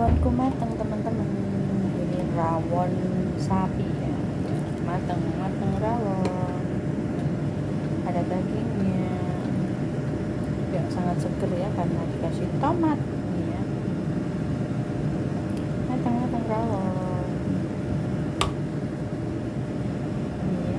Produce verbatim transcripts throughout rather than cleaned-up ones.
rawonku mateng teman-teman. Ini rawon sapi ya, mateng mateng rawon, ada dagingnya ya, sangat seger ya karena dikasih tomat ini ya. Mateng mateng rawon ini ya.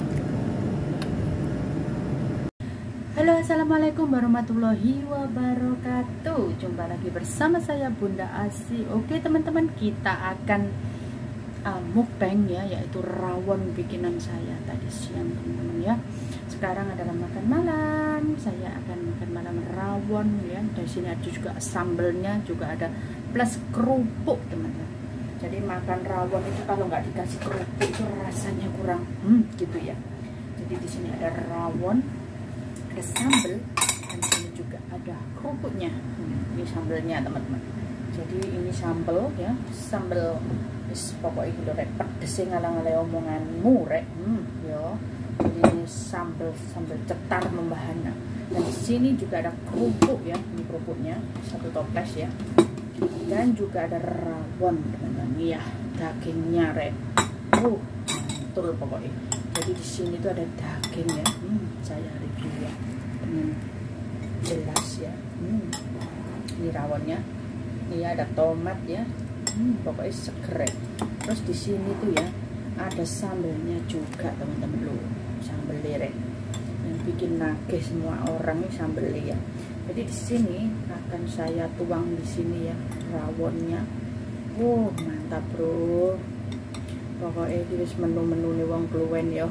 Halo, assalamualaikum warahmatullahi wabarakatuh. Jumpa lagi bersama saya Bunda Asi. Oke teman-teman, kita akan uh, mukbang ya, yaitu rawon bikinan saya tadi siang teman-teman ya. Sekarang adalah makan malam. Saya akan makan malam rawon ya. Dari sini ada juga sambelnya, juga ada plus kerupuk teman-teman. Jadi makan rawon itu kalau nggak dikasih kerupuk itu rasanya kurang hmm, gitu ya. Jadi di sini ada rawon, ada sambal, dan sini juga ada kerupuknya. Hmm, ini sambelnya teman-teman. Jadi ini sambel ya, sambel wis pokoknya itu rek pedes ngalang-alang omonganmu rek. Hmm, yo. Ini sambel sambel cetar membahana. Dan di sini juga ada kerupuk ya, ini kerupuknya satu toples ya. Dan juga ada rawon teman-teman. Iya, dagingnya rek. Uh, mantul pokoknya. Jadi di sini tuh ada daging ya. Hmm, saya review ya. Hmm, jelas ya. Hmm. Ini rawonnya. Ini ada tomat ya. Hmm, pokoknya seger. Terus di sini tuh ya ada sambelnya juga teman-teman loh. Sambel lirek. Yang bikin nagih semua orang ini sambel ya. Jadi di sini akan saya tuang di sini ya rawonnya. Oh, mantap bro. Pokoknya ini menu-menu nih wong keluwen ya.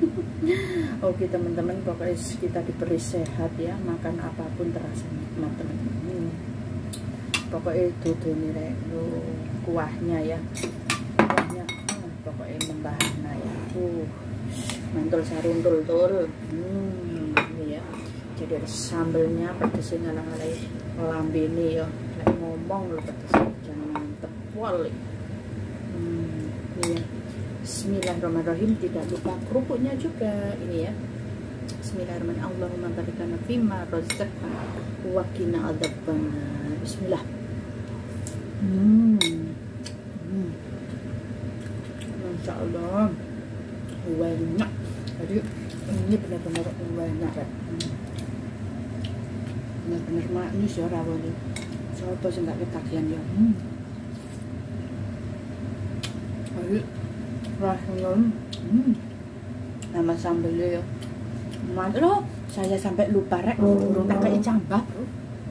Oke teman-teman, pokoknya kita diberi sehat ya, makan apapun terasa nikmat teman-teman. Hmm. Pokoknya itu tuh nih rek, kuahnya ya, kuahnya, ah, pokoknya membahana ya. Uh, mantul saruntul tul. Hmm, ini ya. Jadi ada sambelnya pedesnya ngalang-alang lambe ini ya. Kayak ngomong loh pedesnya, jangan mantep wali. Hmm, ini ya. Bismillahirrahmanirrahim, tidak lupa kerupuknya juga ini ya. Bismillahirrahmanirrahim. Allahumma barik lana fima razaqtana wa qina adzabannar. Bismillah. Hmm. Hmm. Masya Allah. Banyak. Jadi ini benar-benar banyak ya. Benar-benar manis ya rawon ini. Coba sih nggak ketagihan ya. Hmm. Jadi rasanya hmm, nama sambelnya ya mantap loh. Saya sampai lupa rek burung pakai cambah bro.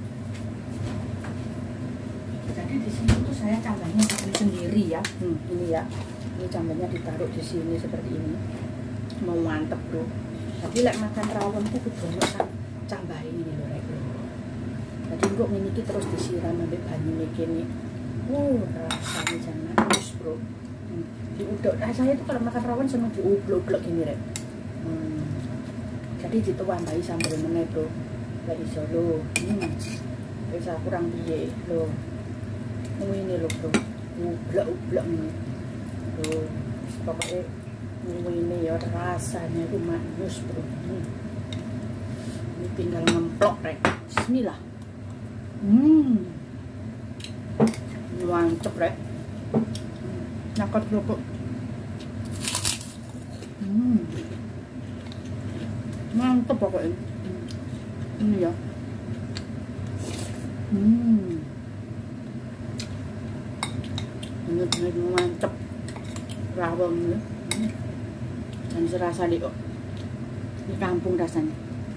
Jadi di sini tuh saya cambahnya pakai sendiri ya. Hmm, ini ya, ini cambahnya ditaruh di sini seperti ini. Mau mantep bro. Jadi lek makan rawon tuh kudu cambah ini loh rek. Jadi kok ini terus disiram sampai banyu ini. Oh, rasanya jangan manis bro. Diudok, nah saya itu kalau makan rawon seneng diublok-ublok gini rek. Hmm. Jadi dituambahi sambal meneh bro. Dari Solo. Hmm. Bisa kurang piye lho. Oh ini lho bro. Ublok-ublok ini. Tuh, pokoknya ini ya rasanya itu manis bro. Hmm. Ini tinggal ngemplok rek. Bismillah. Hmm. Mantep rek. Nakot kerupuk. Hmm. Mantap pokoknya. Ini ya. Hmm. Bener-bener mantap rawon ya. Hmm. Dan serasa di oh, di kampung rasanya.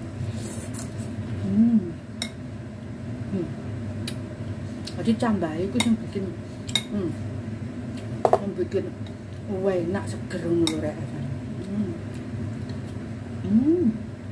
Hmm. Hmm. Jadi cambah itu yang bikin hmm. yang bikin enak seger ngono rek rasane. Hmm. Hmm.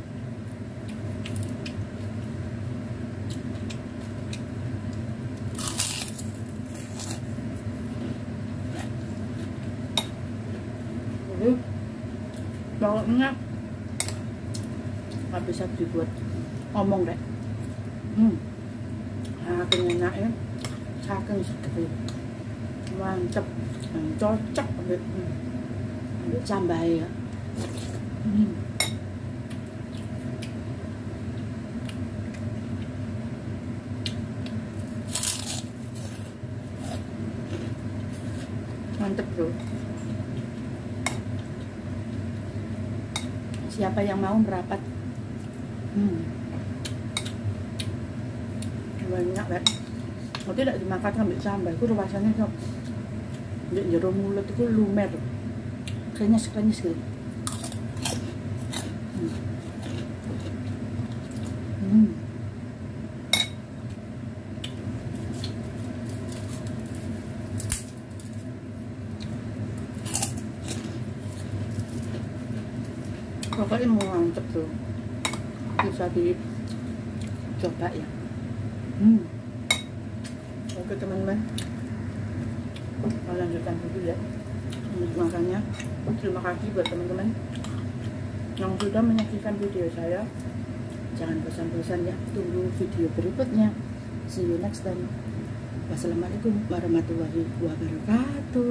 Bawangnya nggak bisa dibuat ngomong deh. Hmm. Saking enak ya, saking seger, mantep. Cocok ambil hmm. Cambah ya. Hmm. mantep bro. Siapa yang mau merapat? Hmm. Banyak banget. Kalau tidak dimakan sambil sambal, itu rasanya tuh di jero mulut itu lumer, krenyes-krenyes gitu. Hmm. Hmm. Pokoknya mau mantep tuh, bisa dicoba ya. Hmm. Oke teman-teman, lanjutkan dulu ya makannya. Terima kasih buat teman-teman yang sudah menyaksikan video saya. Jangan bosan-bosan ya, tunggu video berikutnya. See you next time. Wassalamualaikum warahmatullahi wabarakatuh.